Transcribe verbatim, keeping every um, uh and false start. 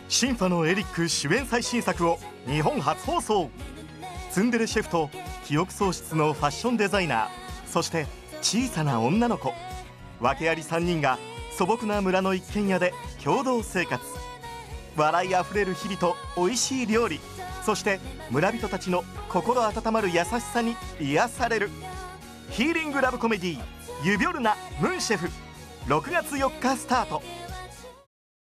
シンファのエリック主演最新作を日本初放送。ツンデレシェフと記憶喪失のファッションデザイナー、そして小さな女の子、訳ありさんにんが素朴な村の一軒家で共同生活。笑いあふれる日々と美味しい料理、そして村人たちの心温まる優しさに癒されるヒーリングラブコメディー「ユビョルナ・ムンシェフ」ろくがつよっかスタート。